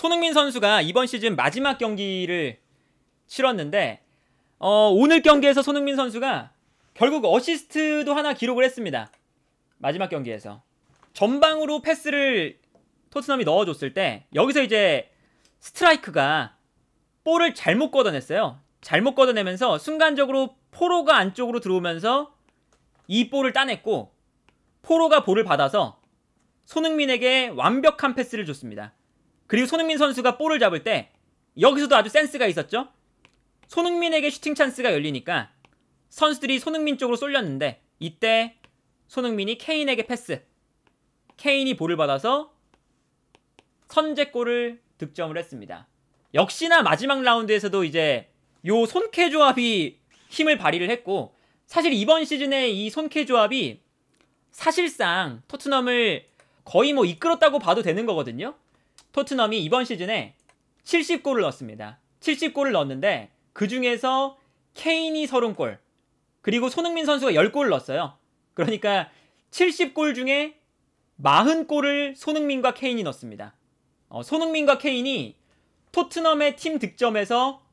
손흥민 선수가 이번 시즌 마지막 경기를 치렀는데 오늘 경기에서 손흥민 선수가 결국 어시스트도 하나 기록을 했습니다. 마지막 경기에서 전방으로 패스를 토트넘이 넣어줬을 때 여기서 이제 스트라이크가 볼을 잘못 걷어냈어요. 잘못 걷어내면서 순간적으로 포로가 안쪽으로 들어오면서 이 볼을 따냈고, 포로가 볼을 받아서 손흥민에게 완벽한 패스를 줬습니다. 그리고 손흥민 선수가 볼을 잡을 때 여기서도 아주 센스가 있었죠. 손흥민에게 슈팅 찬스가 열리니까 선수들이 손흥민 쪽으로 쏠렸는데, 이때 손흥민이 케인에게 패스, 케인이 볼을 받아서 선제골을 득점을 했습니다. 역시나 마지막 라운드에서도 이제 요 손캐 조합이 힘을 발휘를 했고, 사실 이번 시즌에 이 손캐 조합이 사실상 토트넘을 거의 뭐 이끌었다고 봐도 되는 거거든요. 토트넘이 이번 시즌에 70골을 넣었습니다. 70골을 넣었는데 그 중에서 케인이 30골, 그리고 손흥민 선수가 10골을 넣었어요. 그러니까 70골 중에 40골을 손흥민과 케인이 넣었습니다. 손흥민과 케인이 토트넘의 팀 득점에서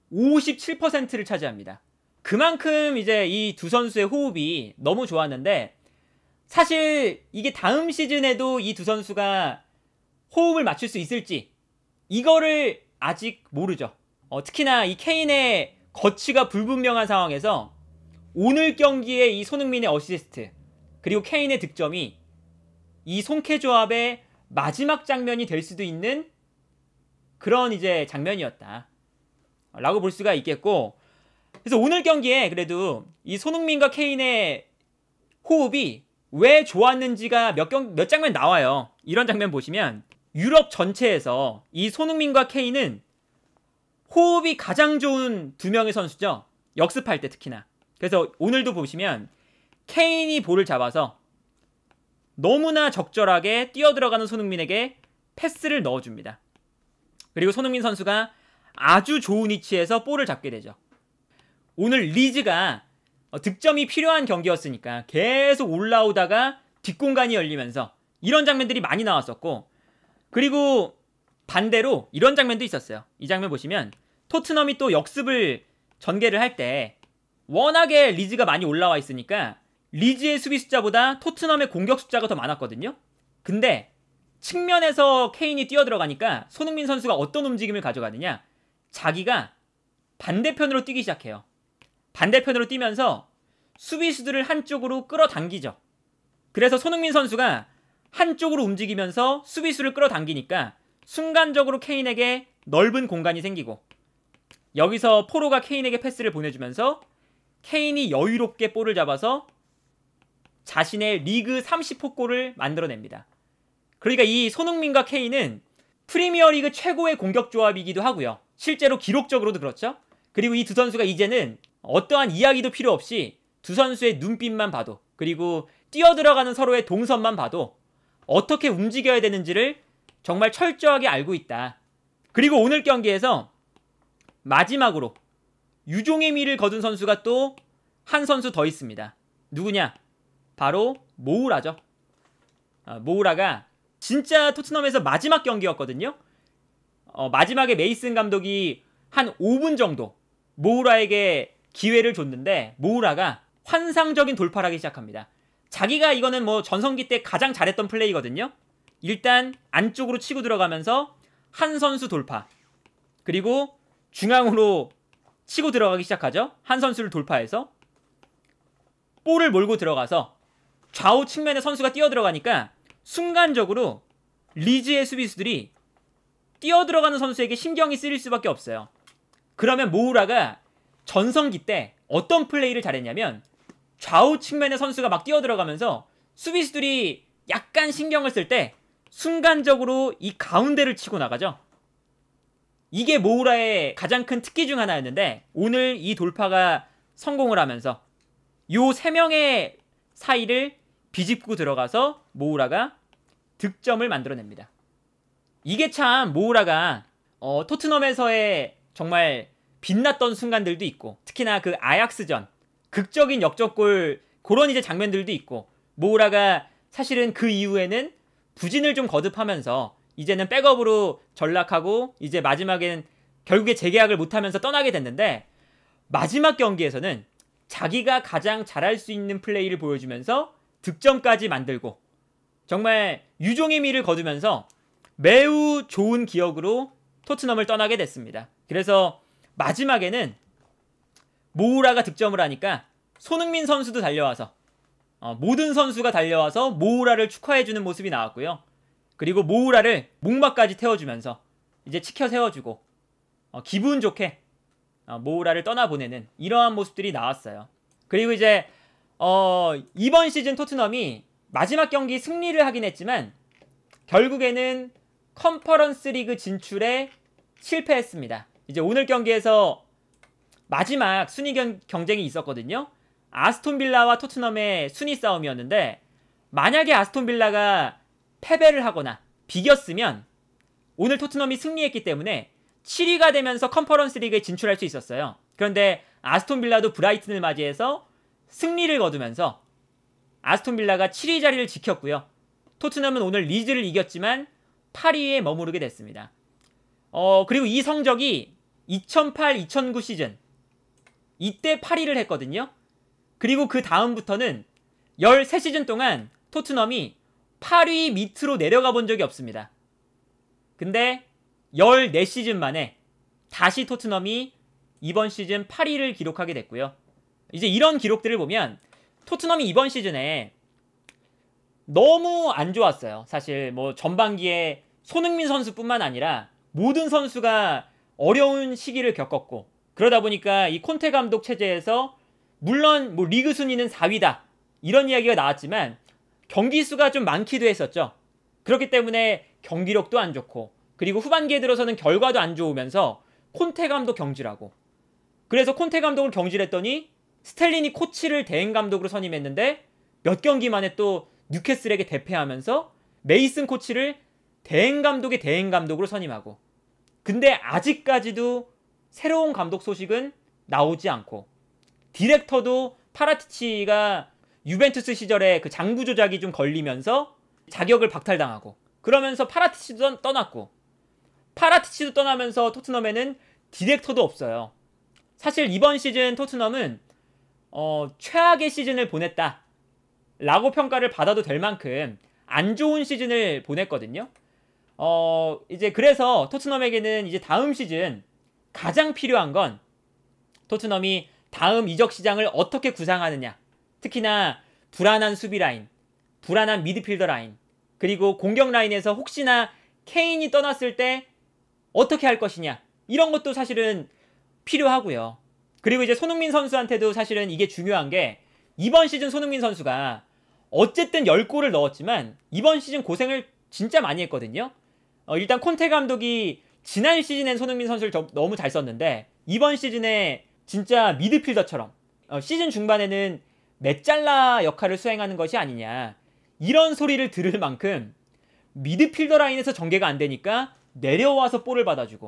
57%를 차지합니다. 그만큼 이제 이 두 선수의 호흡이 너무 좋았는데, 사실 이게 다음 시즌에도 이 두 선수가 호흡을 맞출 수 있을지 이거를 아직 모르죠. 특히나 이 케인의 거취가 불분명한 상황에서 오늘 경기에 이 손흥민의 어시스트 그리고 케인의 득점이 이 손캐 조합의 마지막 장면이 될 수도 있는 그런 이제 장면이었다 라고 볼 수가 있겠고, 그래서 오늘 경기에 그래도 이 손흥민과 케인의 호흡이 왜 좋았는지가 몇 장면 나와요. 이런 장면 보시면 유럽 전체에서 이 손흥민과 케인은 호흡이 가장 좋은 두 명의 선수죠. 역습할 때 특히나. 그래서 오늘도 보시면 케인이 볼을 잡아서 너무나 적절하게 뛰어들어가는 손흥민에게 패스를 넣어줍니다. 그리고 손흥민 선수가 아주 좋은 위치에서 볼을 잡게 되죠. 오늘 리즈가 득점이 필요한 경기였으니까 계속 올라오다가 뒷공간이 열리면서 이런 장면들이 많이 나왔었고, 그리고 반대로 이런 장면도 있었어요. 이 장면 보시면 토트넘이 또 역습을 전개를 할 때 워낙에 리즈가 많이 올라와 있으니까 리즈의 수비 숫자보다 토트넘의 공격 숫자가 더 많았거든요. 근데 측면에서 케인이 뛰어들어가니까 손흥민 선수가 어떤 움직임을 가져가느냐, 자기가 반대편으로 뛰기 시작해요. 반대편으로 뛰면서 수비수들을 한쪽으로 끌어당기죠. 그래서 손흥민 선수가 한쪽으로 움직이면서 수비수를 끌어당기니까 순간적으로 케인에게 넓은 공간이 생기고, 여기서 포로가 케인에게 패스를 보내주면서 케인이 여유롭게 볼을 잡아서 자신의 리그 30호 골을 만들어냅니다. 그러니까 이 손흥민과 케인은 프리미어리그 최고의 공격 조합이기도 하고요. 실제로 기록적으로도 그렇죠. 그리고 이 두 선수가 이제는 어떠한 이야기도 필요 없이 두 선수의 눈빛만 봐도, 그리고 뛰어들어가는 서로의 동선만 봐도 어떻게 움직여야 되는지를 정말 철저하게 알고 있다. 그리고 오늘 경기에서 마지막으로 유종의 미를 거둔 선수가 또 한 선수 더 있습니다. 누구냐? 바로 모우라죠. 모우라가 진짜 토트넘에서 마지막 경기였거든요. 마지막에 메이슨 감독이 한 5분 정도 모우라에게 기회를 줬는데 모우라가 환상적인 돌파를 하기 시작합니다. 자기가 이거는 뭐 전성기 때 가장 잘했던 플레이거든요. 일단 안쪽으로 치고 들어가면서 한 선수 돌파, 그리고 중앙으로 치고 들어가기 시작하죠. 한 선수를 돌파해서 볼을 몰고 들어가서 좌우 측면에 선수가 뛰어들어가니까 순간적으로 리즈의 수비수들이 뛰어들어가는 선수에게 신경이 쓰일 수밖에 없어요. 그러면 모우라가 전성기 때 어떤 플레이를 잘했냐면, 좌우 측면에 선수가 막 뛰어들어가면서 수비수들이 약간 신경을 쓸 때 순간적으로 이 가운데를 치고 나가죠. 이게 모우라의 가장 큰 특기 중 하나였는데, 오늘 이 돌파가 성공을 하면서 요 3명의 사이를 비집고 들어가서 모우라가 득점을 만들어냅니다. 이게 참 모우라가 토트넘에서의 정말 빛났던 순간들도 있고, 특히나 그 아약스전 극적인 역전골 그런 이제 장면들도 있고, 모우라가 사실은 그 이후에는 부진을 좀 거듭하면서 이제는 백업으로 전락하고 이제 마지막에는 결국에 재계약을 못하면서 떠나게 됐는데, 마지막 경기에서는 자기가 가장 잘할 수 있는 플레이를 보여주면서 득점까지 만들고 정말 유종의 미를 거두면서 매우 좋은 기억으로 토트넘을 떠나게 됐습니다. 그래서 마지막에는 모우라가 득점을 하니까 손흥민 선수도 달려와서 모든 선수가 달려와서 모우라를 축하해주는 모습이 나왔고요. 그리고 모우라를 목마까지 태워주면서 이제 치켜 세워주고 기분 좋게 모우라를 떠나보내는 이러한 모습들이 나왔어요. 그리고 이제 이번 시즌 토트넘이 마지막 경기 승리를 하긴 했지만 결국에는 컨퍼런스 리그 진출에 실패했습니다. 이제 오늘 경기에서 마지막 순위 경쟁이 있었거든요. 아스톤 빌라와 토트넘의 순위 싸움이었는데, 만약에 아스톤 빌라가 패배를 하거나 비겼으면 오늘 토트넘이 승리했기 때문에 7위가 되면서 컨퍼런스 리그에 진출할 수 있었어요. 그런데 아스톤 빌라도 브라이튼을 맞이해서 승리를 거두면서 아스톤 빌라가 7위 자리를 지켰고요. 토트넘은 오늘 리즈를 이겼지만 8위에 머무르게 됐습니다. 그리고 이 성적이 2008-2009 시즌 이때 8위를 했거든요. 그리고 그 다음부터는 13시즌 동안 토트넘이 8위 밑으로 내려가 본 적이 없습니다. 근데 14시즌 만에 다시 토트넘이 이번 시즌 8위를 기록하게 됐고요. 이제 이런 기록들을 보면 토트넘이 이번 시즌에 너무 안 좋았어요. 사실 뭐 전반기에 손흥민 선수뿐만 아니라 모든 선수가 어려운 시기를 겪었고, 그러다 보니까 이 콘테 감독 체제에서 물론 뭐 리그 순위는 4위다 이런 이야기가 나왔지만 경기 수가 좀 많기도 했었죠. 그렇기 때문에 경기력도 안 좋고, 그리고 후반기에 들어서는 결과도 안 좋으면서 콘테 감독 경질하고, 그래서 콘테 감독을 경질했더니 스텔리니 코치를 대행 감독으로 선임했는데 몇 경기 만에 또 뉴캐슬에게 대패하면서 메이슨 코치를 대행 감독의 대행 감독으로 선임하고, 근데 아직까지도 새로운 감독 소식은 나오지 않고, 디렉터도 파라티치가 유벤투스 시절에 그 장부 조작이 좀 걸리면서 자격을 박탈당하고, 그러면서 파라티치도 떠났고, 파라티치도 떠나면서 토트넘에는 디렉터도 없어요. 사실 이번 시즌 토트넘은 최악의 시즌을 보냈다 라고 평가를 받아도 될 만큼 안 좋은 시즌을 보냈거든요. 이제 그래서 토트넘에게는 이제 다음 시즌 가장 필요한 건 토트넘이 다음 이적 시장을 어떻게 구상하느냐, 특히나 불안한 수비 라인, 불안한 미드필더 라인, 그리고 공격 라인에서 혹시나 케인이 떠났을 때 어떻게 할 것이냐, 이런 것도 사실은 필요하고요. 그리고 이제 손흥민 선수한테도 사실은 이게 중요한 게, 이번 시즌 손흥민 선수가 어쨌든 10골을 넣었지만 이번 시즌 고생을 진짜 많이 했거든요. 일단 콘테 감독이 지난 시즌엔 손흥민 선수를 너무 잘 썼는데 이번 시즌에 진짜 미드필더처럼 시즌 중반에는 메짤라 역할을 수행하는 것이 아니냐, 이런 소리를 들을 만큼 미드필더 라인에서 전개가 안 되니까 내려와서 볼을 받아주고,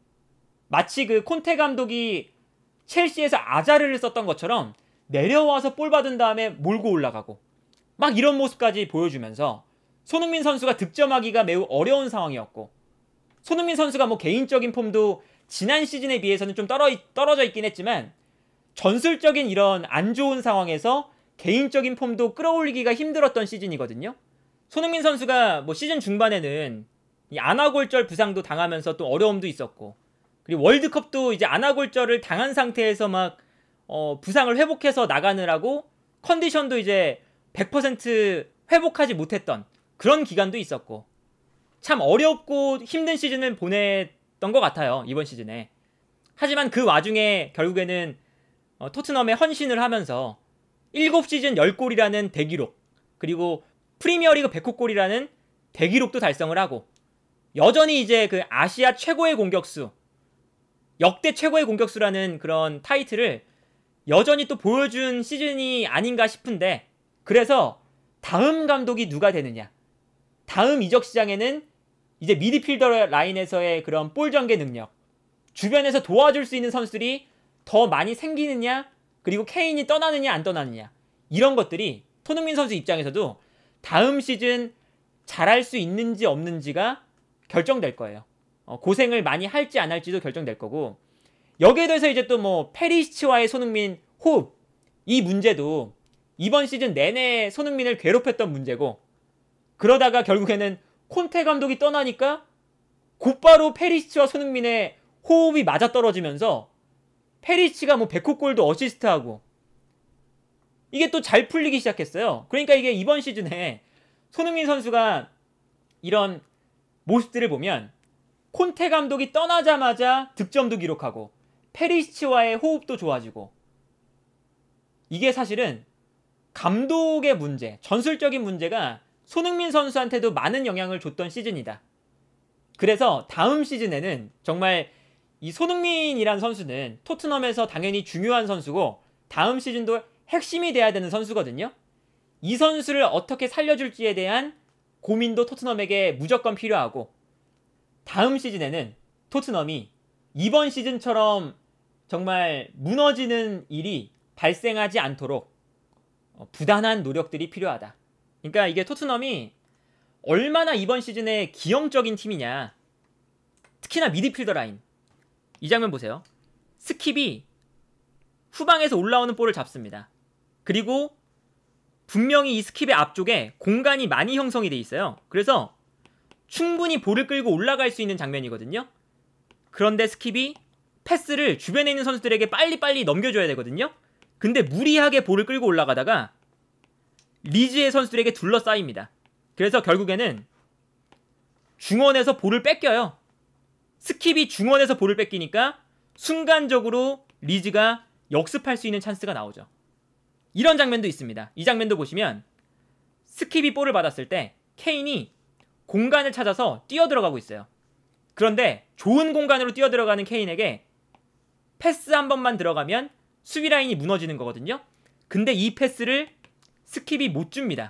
마치 그 콘테 감독이 첼시에서 아자르를 썼던 것처럼 내려와서 볼 받은 다음에 몰고 올라가고 막 이런 모습까지 보여주면서 손흥민 선수가 득점하기가 매우 어려운 상황이었고, 손흥민 선수가 뭐 개인적인 폼도 지난 시즌에 비해서는 좀 떨어져 있긴 했지만 전술적인 이런 안 좋은 상황에서 개인적인 폼도 끌어올리기가 힘들었던 시즌이거든요. 손흥민 선수가 뭐 시즌 중반에는 이 아나골절 부상도 당하면서 또 어려움도 있었고, 그리고 월드컵도 이제 아나골절을 당한 상태에서 막 부상을 회복해서 나가느라고 컨디션도 이제 100% 회복하지 못했던 그런 기간도 있었고, 참 어렵고 힘든 시즌을 보냈던 것 같아요, 이번 시즌에. 하지만 그 와중에 결국에는 토트넘에 헌신을 하면서 7시즌 10골이라는 대기록, 그리고 프리미어리그 100골이라는 대기록도 달성을 하고, 여전히 이제 그 아시아 최고의 공격수, 역대 최고의 공격수라는 그런 타이틀을 여전히 또 보여준 시즌이 아닌가 싶은데, 그래서 다음 감독이 누가 되느냐, 다음 이적 시장에는 이제 미드필더 라인에서의 그런 볼 전개 능력, 주변에서 도와줄 수 있는 선수들이 더 많이 생기느냐, 그리고 케인이 떠나느냐 안 떠나느냐, 이런 것들이 손흥민 선수 입장에서도 다음 시즌 잘할 수 있는지 없는지가 결정될 거예요. 고생을 많이 할지 안 할지도 결정될 거고, 여기에 대해서 이제 또 뭐 페리시치와의 손흥민 호흡, 이 문제도 이번 시즌 내내 손흥민을 괴롭혔던 문제고, 그러다가 결국에는 콘테 감독이 떠나니까 곧바로 페리시치와 손흥민의 호흡이 맞아떨어지면서 페리시치가 뭐 100호 골도 어시스트하고 이게 또 잘 풀리기 시작했어요. 그러니까 이게 이번 시즌에 손흥민 선수가 이런 모습들을 보면 콘테 감독이 떠나자마자 득점도 기록하고 페리시치와의 호흡도 좋아지고, 이게 사실은 감독의 문제, 전술적인 문제가 손흥민 선수한테도 많은 영향을 줬던 시즌이다. 그래서 다음 시즌에는 정말 이 손흥민이란 선수는 토트넘에서 당연히 중요한 선수고 다음 시즌도 핵심이 돼야 되는 선수거든요. 이 선수를 어떻게 살려줄지에 대한 고민도 토트넘에게 무조건 필요하고, 다음 시즌에는 토트넘이 이번 시즌처럼 정말 무너지는 일이 발생하지 않도록 부단한 노력들이 필요하다. 그러니까 이게 토트넘이 얼마나 이번 시즌에 기형적인 팀이냐. 특히나 미드필더 라인. 이 장면 보세요. 스킵이 후방에서 올라오는 볼을 잡습니다. 그리고 분명히 이 스킵의 앞쪽에 공간이 많이 형성이 돼 있어요. 그래서 충분히 볼을 끌고 올라갈 수 있는 장면이거든요. 그런데 스킵이 패스를 주변에 있는 선수들에게 빨리빨리 넘겨줘야 되거든요. 근데 무리하게 볼을 끌고 올라가다가 리즈의 선수들에게 둘러싸입니다. 그래서 결국에는 중원에서 볼을 뺏겨요. 스킵이 중원에서 볼을 뺏기니까 순간적으로 리즈가 역습할 수 있는 찬스가 나오죠. 이런 장면도 있습니다. 이 장면도 보시면 스킵이 볼을 받았을 때 케인이 공간을 찾아서 뛰어들어가고 있어요. 그런데 좋은 공간으로 뛰어들어가는 케인에게 패스 한 번만 들어가면 수비 라인이 무너지는 거거든요. 근데 이 패스를 스킵이 못 줍니다.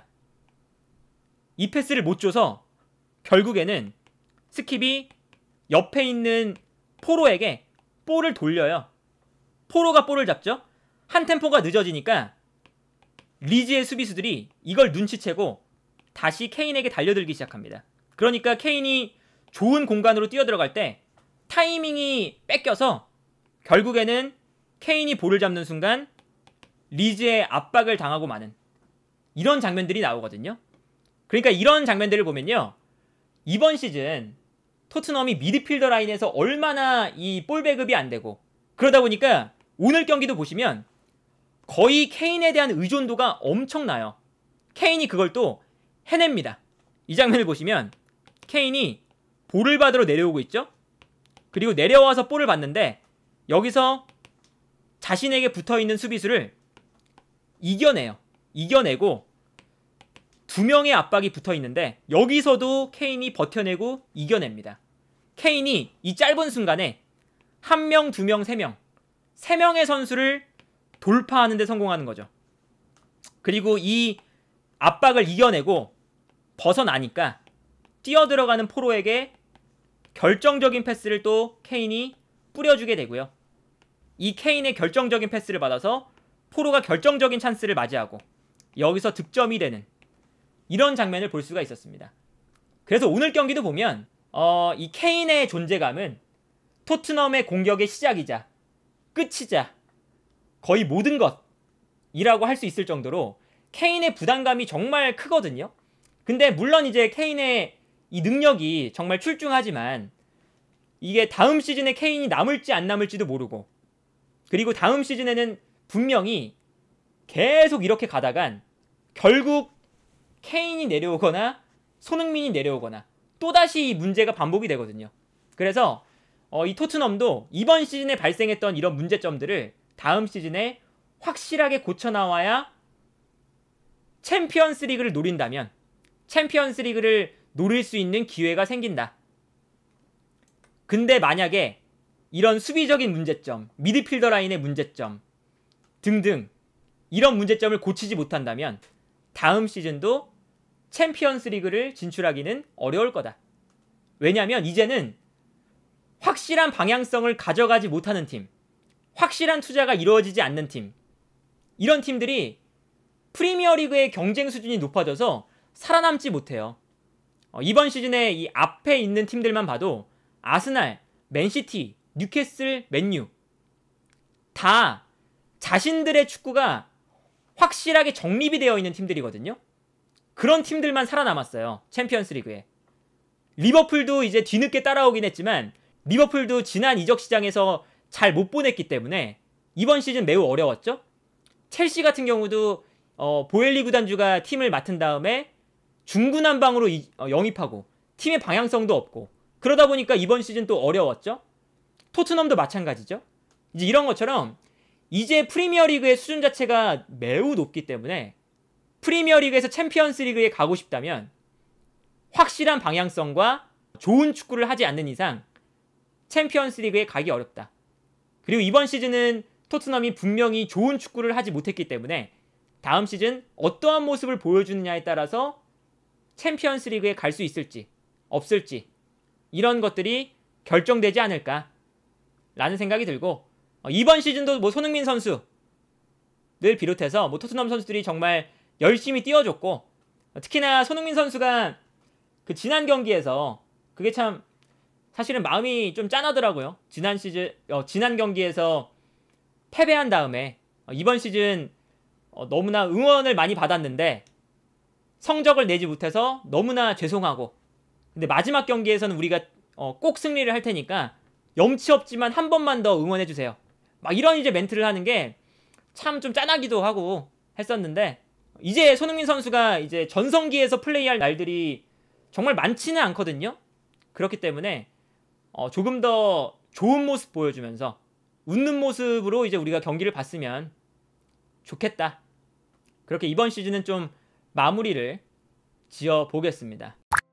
이 패스를 못 줘서 결국에는 스킵이 옆에 있는 포로에게 볼을 돌려요. 포로가 볼을 잡죠. 한 템포가 늦어지니까 리즈의 수비수들이 이걸 눈치채고 다시 케인에게 달려들기 시작합니다. 그러니까 케인이 좋은 공간으로 뛰어들어갈 때 타이밍이 뺏겨서 결국에는 케인이 볼을 잡는 순간 리즈의 압박을 당하고 마는 이런 장면들이 나오거든요. 그러니까 이런 장면들을 보면요, 이번 시즌 토트넘이 미드필더 라인에서 얼마나 이 볼 배급이 안 되고, 그러다 보니까 오늘 경기도 보시면 거의 케인에 대한 의존도가 엄청나요. 케인이 그걸 또 해냅니다. 이 장면을 보시면 케인이 볼을 받으러 내려오고 있죠. 그리고 내려와서 볼을 받는데 여기서 자신에게 붙어있는 수비수를 이겨내요. 이겨내고 두 명의 압박이 붙어있는데 여기서도 케인이 버텨내고 이겨냅니다. 케인이 이 짧은 순간에 한 명, 두 명, 세 명, 세 명의 선수를 돌파하는 데 성공하는 거죠. 그리고 이 압박을 이겨내고 벗어나니까 뛰어들어가는 포로에게 결정적인 패스를 또 케인이 뿌려주게 되고요. 이 케인의 결정적인 패스를 받아서 포로가 결정적인 찬스를 맞이하고 여기서 득점이 되는 이런 장면을 볼 수가 있었습니다. 그래서 오늘 경기도 보면 이 케인의 존재감은 토트넘의 공격의 시작이자 끝이자 거의 모든 것이라고 할 수 있을 정도로 케인의 부담감이 정말 크거든요. 근데 물론 이제 케인의 이 능력이 정말 출중하지만 이게 다음 시즌에 케인이 남을지 안 남을지도 모르고, 그리고 다음 시즌에는 분명히 계속 이렇게 가다간 결국 케인이 내려오거나 손흥민이 내려오거나 또다시 이 문제가 반복이 되거든요. 그래서 이 토트넘도 이번 시즌에 발생했던 이런 문제점들을 다음 시즌에 확실하게 고쳐나와야 챔피언스 리그를 노린다면 챔피언스 리그를 노릴 수 있는 기회가 생긴다. 근데 만약에 이런 수비적인 문제점, 미드필더 라인의 문제점 등등 이런 문제점을 고치지 못한다면 다음 시즌도 챔피언스 리그를 진출하기는 어려울 거다. 왜냐하면 이제는 확실한 방향성을 가져가지 못하는 팀, 확실한 투자가 이루어지지 않는 팀, 이런 팀들이 프리미어리그의 경쟁 수준이 높아져서 살아남지 못해요. 이번 시즌에 이 앞에 있는 팀들만 봐도 아스날, 맨시티, 뉴캐슬, 맨유 다 자신들의 축구가 확실하게 정립이 되어 있는 팀들이거든요. 그런 팀들만 살아남았어요. 챔피언스 리그에. 리버풀도 이제 뒤늦게 따라오긴 했지만 리버풀도 지난 이적 시장에서 잘 못 보냈기 때문에 이번 시즌 매우 어려웠죠. 첼시 같은 경우도 보엘리 구단주가 팀을 맡은 다음에 중구난방으로 영입하고 팀의 방향성도 없고 그러다 보니까 이번 시즌 또 어려웠죠. 토트넘도 마찬가지죠. 이제 이런 것처럼 이제 프리미어리그의 수준 자체가 매우 높기 때문에 프리미어리그에서 챔피언스리그에 가고 싶다면 확실한 방향성과 좋은 축구를 하지 않는 이상 챔피언스리그에 가기 어렵다. 그리고 이번 시즌은 토트넘이 분명히 좋은 축구를 하지 못했기 때문에 다음 시즌 어떠한 모습을 보여주느냐에 따라서 챔피언스리그에 갈 수 있을지 없을지 이런 것들이 결정되지 않을까 라는 생각이 들고 이번 시즌도 뭐 손흥민 선수를 비롯해서 뭐 토트넘 선수들이 정말 열심히 뛰어줬고 특히나 손흥민 선수가 그 지난 경기에서 그게 참 사실은 마음이 좀 짠하더라고요. 지난 경기에서 패배한 다음에 이번 시즌 너무나 응원을 많이 받았는데 성적을 내지 못해서 너무나 죄송하고 근데 마지막 경기에서는 우리가 꼭 승리를 할 테니까 염치 없지만 한 번만 더 응원해주세요. 막 이런 이제 멘트를 하는 게 참 좀 짠하기도 하고 했었는데 이제 손흥민 선수가 이제 전성기에서 플레이할 날들이 정말 많지는 않거든요. 그렇기 때문에 조금 더 좋은 모습 보여주면서 웃는 모습으로 이제 우리가 경기를 봤으면 좋겠다. 그렇게 이번 시즌은 좀 마무리를 지어 보겠습니다.